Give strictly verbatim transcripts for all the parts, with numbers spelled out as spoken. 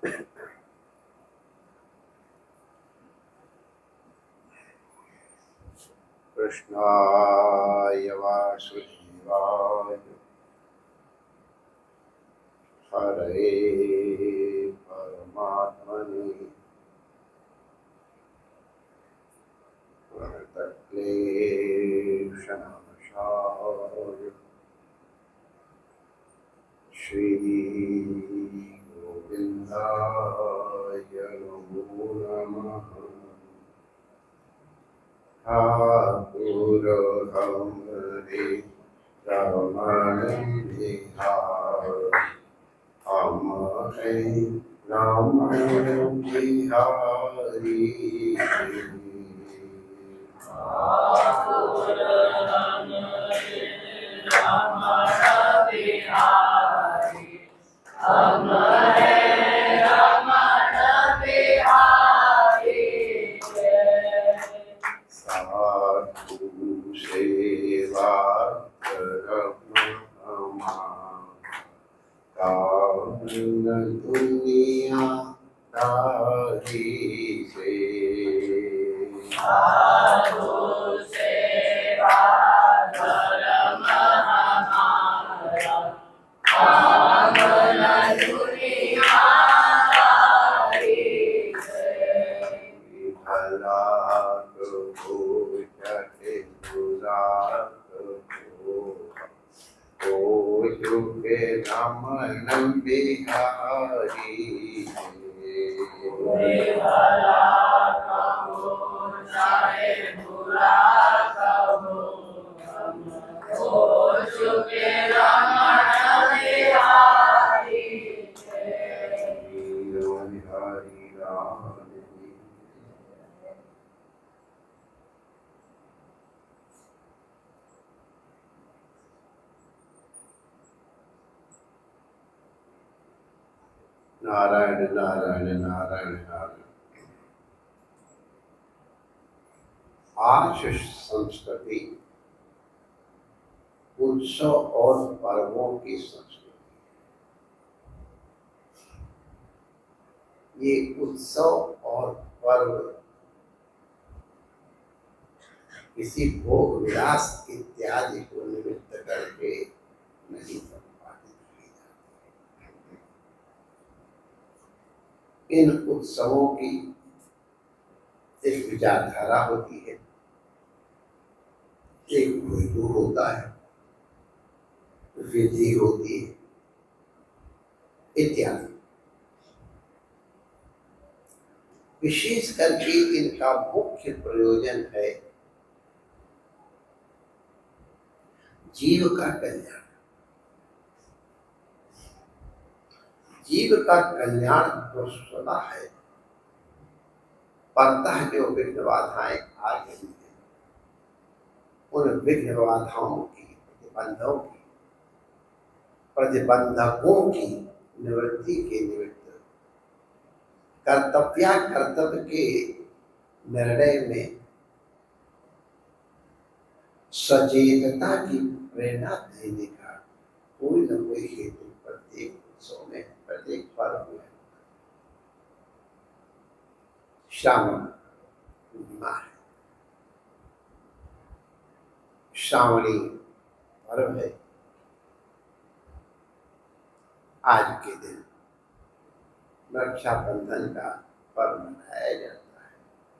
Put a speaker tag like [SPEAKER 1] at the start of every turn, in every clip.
[SPEAKER 1] कृष्णाय वासुदेवाय हरे परमात्मने प्रणतक्लेशनाशाय श्रीगोविन्दाय नमो नमः। ठाकुरहरे रमण बिहार अमरे रमण बिहारी। साधु सेवा कामन दुनिया दारी से। साधु सेवा धर्म हमारा कामन दुनिया दारी से। भला हो जाते बुरा हो ओ चुके रमन बिहारी। भला कहो चाहे बुरा कहो ओ चुके रमन बिहारी। हरि राम नारायण नारायण नारायण नारायण। आर्ष संस्कृति उत्सव और पर्वों की संस्कृति। ये उत्सव और पर्व किसी भोग विलास इत्यादि को निमित्त करके नहीं संपादित की जाती। इन उत्सवों की एक विचारधारा होती है, एक हेतु होता है, विधि होती है इत्यादि। विशेष करके इनका मुख्य प्रयोजन है जीव का कल्याण। जीव का कल्याण तो सदा है, परतः जो विघ्न बाधाएं आ रही हैं उन विघ्न बाधाओं की, प्रतिबंधों की, प्रतिबंधकों की निवृत्ति के निमित्त कर्तव्य कर्तव्य के निर्णय में सचेतता की प्रेरणा देने का कोई न कोई हेतु प्रत्येक उत्सव में, प्रत्येक पर्व में। श्रावण पूर्णिमा है, श्रावणी पर्व है। आज के दिन रक्षाबंधन का पर्व मनाया जाता है।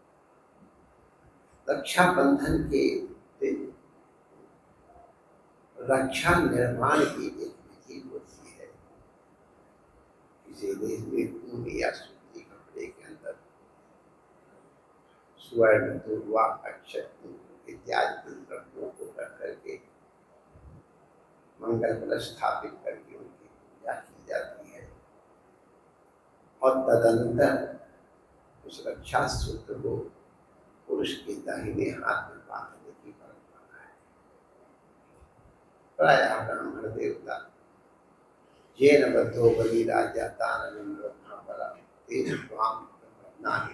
[SPEAKER 1] रक्षाबंधन के दिन रक्षा निर्माण की एक विधि होती है। किसी देश में ऊन या सूती कपड़े के अंदर स्वर्ण, दुर्वा, अक्षत इत्यादि द्रव्यों को रख करके मंगल कलश स्थापित करके उनकी पूजा की जाती है और तदनंतर उस रक्षा सूत्र को पुरुष के दाहिने हाथ में बांधने की परंपरा है। प्रायः ब्राह्मण देवता जैन बद्धो बलि राजा दानवेंद्र महाबला तेज स्वाम नाहि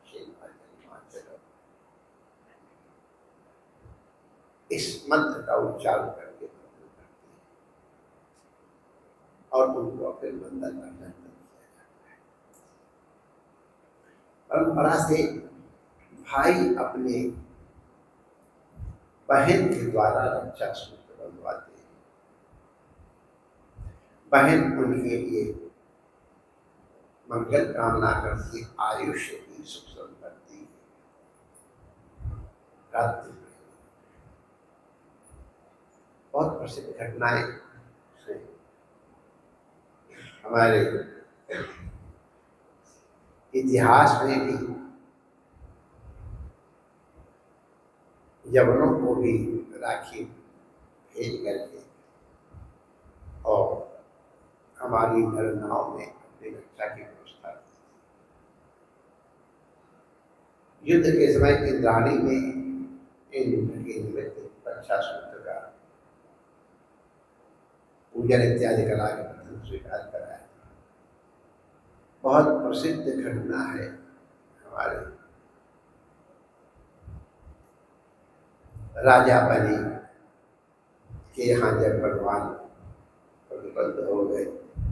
[SPEAKER 1] इस मंत्र का उच्चारण करके करते हैं और उनको फिर बंधन बंधन किया जाता है। परंपरा से भाई अपने बहन के द्वारा रक्षा सूत्र बंधवाते हैं। बहन उनके लिए मंगल कामना करती, आयुष्य की सुख संपत्ति प्राप्ति। बहुत प्रसिद्ध घटनाएं हमारे इतिहास में भी, यवनों को भी राखी भेज करके और हमारी नरनाओं में अपनी रक्षा की व्यवस्था की। युद्ध के समय इंद्राणी में इंद्र के निमित्त रक्षा सूत्र का पूजन इत्यादि करा के प्रथम स्वीकार कराया। बहुत प्रसिद्ध घटना है हमारे राजा बलि के यहाँ जब भगवान प्रतिबद्ध हो गए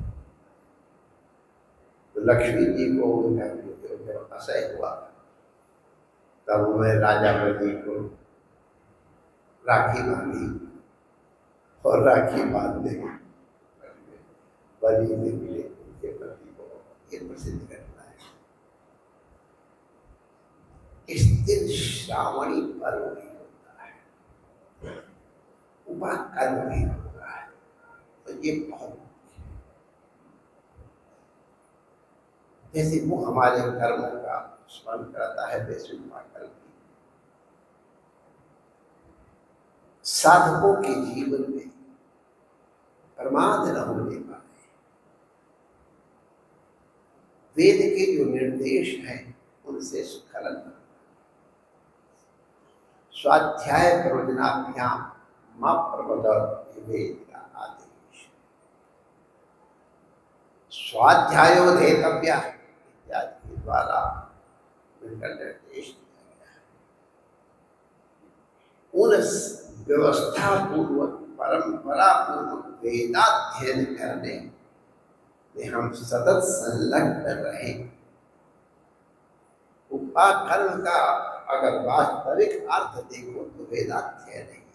[SPEAKER 1] तो लक्ष्मी जी को उनका जब असह्य हुआ तब उन्होंने राजा बलि को राखी बांधी और राखी बांधने बलि ने मिले उनके पति को। ये प्रसिद्ध घटना है। इस दिन श्रावणी पर्व भी होता है, उपा कर्म भी होता है। तो ये बहुत जैसे वो हमारे कर्मों का स्मरण करता है, वैसे कर्म साधकों के जीवन में प्रमाद न होने पाए। वेद के जो निर्देश हैं उनसे स्खलन न। स्वाध्याय प्रवचनाभ्याम मां प्रबोध वेद का आदेश। स्वाध्यायोधेतव्य इत्यादि के द्वारा उनका निर्देश दिया गया है। उन व्यवस्था पूर्वक परंपरा पूर्वक वेदाध्ययन करने में हम सतत संलग्न रहे। उपाकर्म का अगर वास्तविक अर्थ देखो तो वेदाध्ययन है।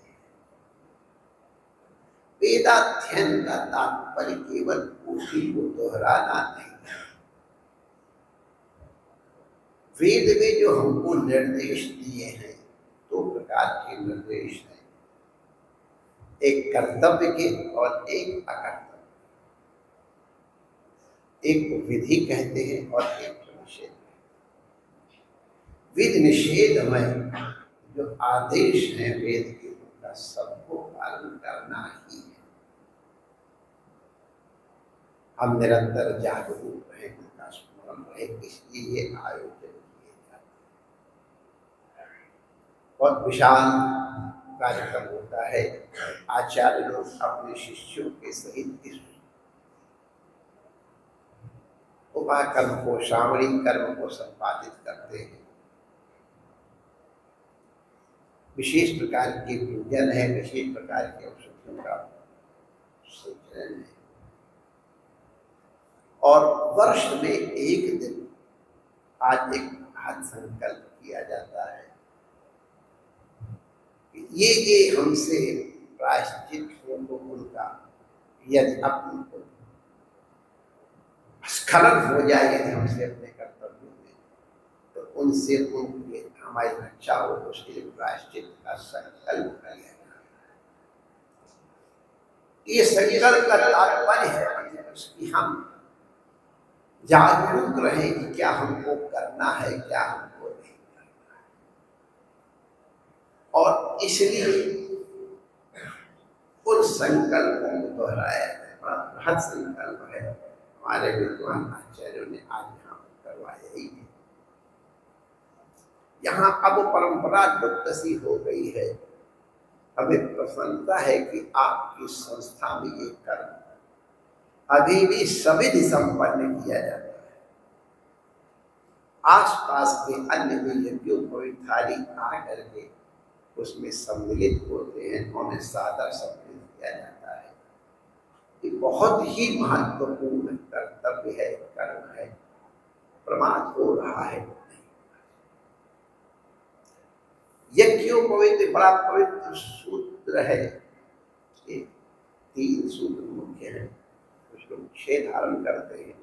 [SPEAKER 1] वेदाध्ययन का तात्पर्य केवल उसी को दोहराना नहीं। वेद में जो हमको निर्देश दिए हैं दो प्रकार के निर्देश हैं, एक कर्तव्य के और एक अकर्तव्य। एक को विधि कहते हैं और एक को निषेध। विधि निषेध में जो आदेश है वेद के उनका सबको पालन करना ही है। हम निरंतर जागरूक रहे, उनका स्मरण रहे, इसलिए ये आयोजन किए जाते हैं। बहुत विशाल कार्यक्रम होता है। आचार्य लोग अपने शिष्यों के सहित इस उपाकर्म को, श्रावणी कर्म को संपादित करते हैं। विशेष प्रकार के पूजन है, विशेष प्रकार के औषधियों का सेचन है। और वर्ष में एक दिन आज एक महत् संकल्प किया जाता है। ये ये हमसे प्रायश्चित हो तो उनका यदि अपन को स्खलन हो जाए, यदि हमसे अपने कर्तव्यों में, तो उनसे उनके हमारी रक्षा हो तो उसके लिए प्रायश्चित का संकल्प कर लिया जाए। ये संकल्प का तात्पर्य है कि हम जागरूक रहें कि क्या हमको करना है, क्या हमको नहीं करना है। और इसलिए उन संकल्पों को दोहराया है। बृहद संकल्प है, हमारे विद्वान आचार्यों ने आज यहाँ करवाया ही है। यहाँ अब परंपरा लुप्त सी हो गई है। हमें प्रसन्नता है कि आपकी संस्था में ये कर्म अभी भी सविधि संपन्न किया जाता है। आसपास के अन्य भी यज्ञोपवीतादि आ करके उसमें सम्मिलित होते हैं, उन्हें सादर सम्मिलित किया जाता है। ये बहुत ही महत्वपूर्ण कर्तव्य है, कर्म है। प्रमाद हो रहा है, यज्ञोपवीत बड़ा पवित्र सूत्र है। ये तीन सूत्र मुख्य हैं, कुछ लोग छह धारण करते हैं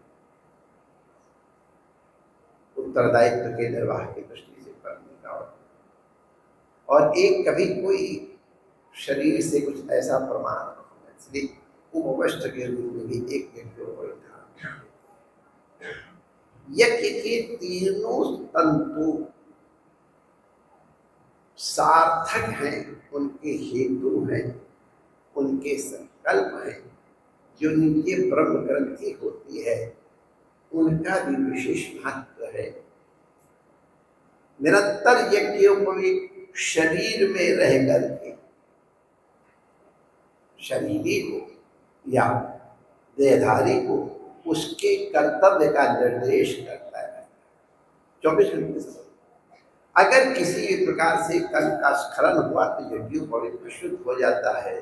[SPEAKER 1] उत्तरदायित्व के निर्वाह की दृष्टि से करने का, और एक कभी कोई शरीर से कुछ ऐसा प्रमाण, इसलिए उपवस्त्र के रूप में भी एक यज्ञोपवीत था। यज्ञ के तीनों तंतु सार्थक हैं, उनके हेतु हैं, उनके संकल्प हैं, जो उनके ब्रह्म ग्रंथि होती है उनका भी विशेष महत्व है। निरंतर यज्ञोपवीत शरीर में रह करके शरीरी को या देहधारी को उसके कर्तव्य का निर्देश करता है चौबीस घंटे से। अगर किसी भी प्रकार से कल का स्खलन हुआ तो यज्ञोपवीत शुद्ध हो जाता है,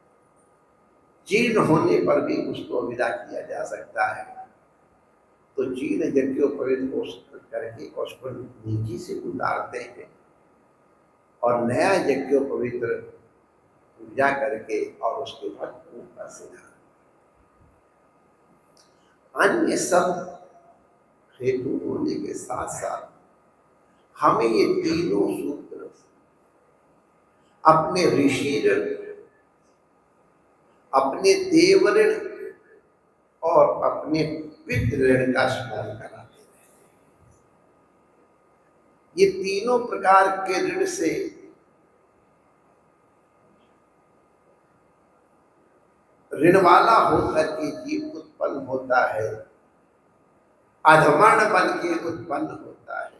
[SPEAKER 1] जीर्ण होने पर भी उसको विदा किया जा सकता है। तो जीर्ण यज्ञोपवीत को करके उसको नीचे से उतारते हैं और नया यज्ञोपवीत पूजा करके और उसके बाद ऊपर से अन्य सब हेतु होने के साथ साथ हमें ये तीनों सूत्र अपने ऋषि ऋण, अपने देव ऋण और अपने पितृ ऋण का स्मरण कराते हैं। ये तीनों प्रकार के ऋण से ऋण वाला होकर के जीव उत्पन्न होता है, अधमर्ण बन के उत्पन्न होता है।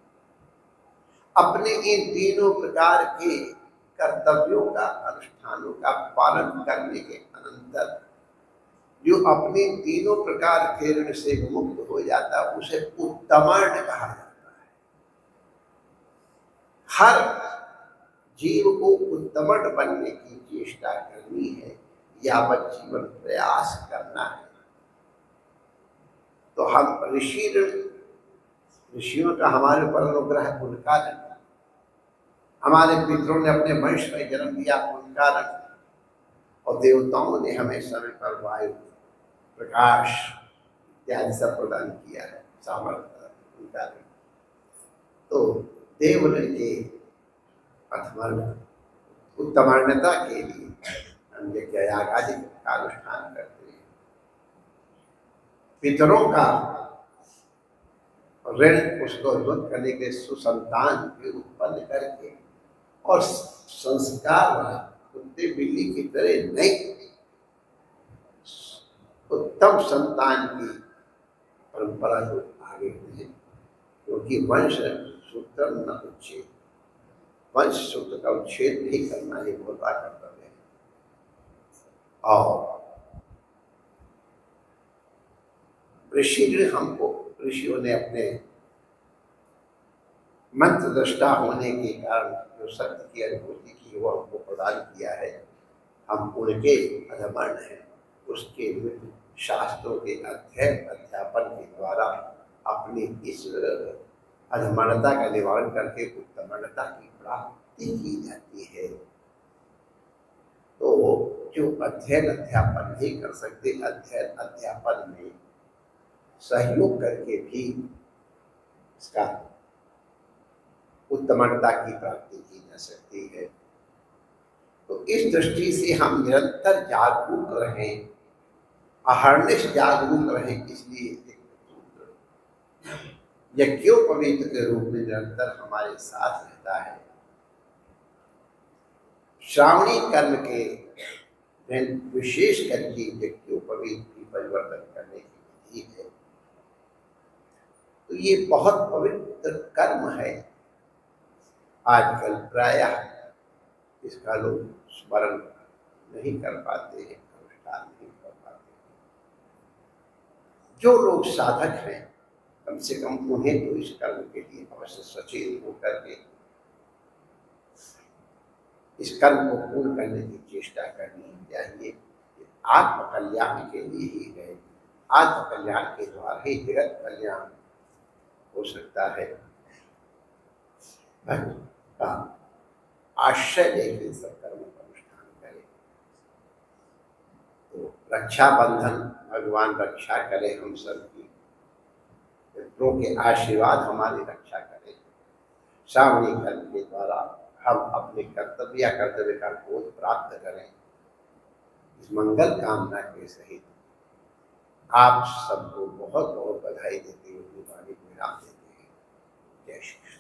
[SPEAKER 1] अपने इन तीनों प्रकार के कर्तव्यों का अनुष्ठानों का पालन करने के अनंतर जो अपने तीनों प्रकार के ऋण से मुक्त हो जाता है उसे उत्तमर्ण कहा जाता है। हर जीव को उत्तमर्ण बनने की चेष्टा करनी है, यावत जीवन प्रयास करना है। तो हम ऋषि ऋण, ऋषियों का हमारे ऊपर अनुग्रह, उनका ऋण, हमारे पितरों ने अपने वंश में जन्म दिया, उनका ऋण, और देवताओं ने हमें समय पर वायु प्रकाश इत्यादि सब प्रदान किया है, सामर्थ्य, उनका ऋण। तो देव ऋण के अथवा उत्तमान्यता के लिए हम यज्ञ याग आदि का अनुष्ठान करते हैं। पितरों का ऋण उसको दूर करने के सुसंतान के उत्पन्न करके और संस्कार कुत्ते बिल्ली की तरह नहीं, उत्तम संतान की परंपरा को आगे बढ़े, क्योंकि वंश सूत्र न उच्छेद, वंश सूत्र का उच्छेद नहीं करना ये बहुत बड़ा कर्तव्य है। और ऋषि ऋण हमको, ऋषियों ने अपने मंत्र दृष्टा होने के कारण जो सत्य की अनुभूति की वो हमको प्रदान किया है, हम उनके अधमर्ण हैं। उसके विरुद्ध शास्त्रों के अध्ययन अध्यापन के द्वारा अपनी इस अधमर्णता का निवारण करके उत्तमर्णता की प्राप्ति की जाती है। तो जो अध्ययन अध्यापन नहीं कर सकते, अध्ययन अध्यापन में सहयोग करके भी इसका उत्तमता की प्राप्ति की जा सकती है। तो इस दृष्टि से हम निरंतर जागरूक रहें, अहर्निश जागरूक रहें। इसलिए यज्ञोपवीत के रूप में निरंतर हमारे साथ रहता है। श्रावणी कर्म के विशेष करके यज्ञोपवीत की परिवर्तन करने की विधि है। तो ये बहुत पवित्र कर्म है। आजकल प्रायः इसका लोग स्मरण नहीं कर पाते हैं, अनुष्ठान नहीं कर पाते। जो लोग साधक हैं कम से कम उन्हें तो इस कर्म के लिए अवश्य सचेत होकर के इस कर्म को पूर्ण करने की चेष्टा करनी चाहिए। आत्म कल्याण के लिए ही है, आत्म कल्याण के द्वारा ही जगत कल्याण हो सकता है। आश्रय लेके सब कर्म का अनुष्ठान करें। तो रक्षाबंधन भगवान रक्षा करे हम सबकी, पितरों के आशीर्वाद हमारी रक्षा करें। श्रावणी कर्म के द्वारा हम अपने कर्तव्य या कर्तव्य का बोध प्राप्त करें। इस मंगल कामना के सहित आप सबको बहुत बहुत बधाई देते हुए वाणी को विराम देते हैं। जय श्री कृष्ण।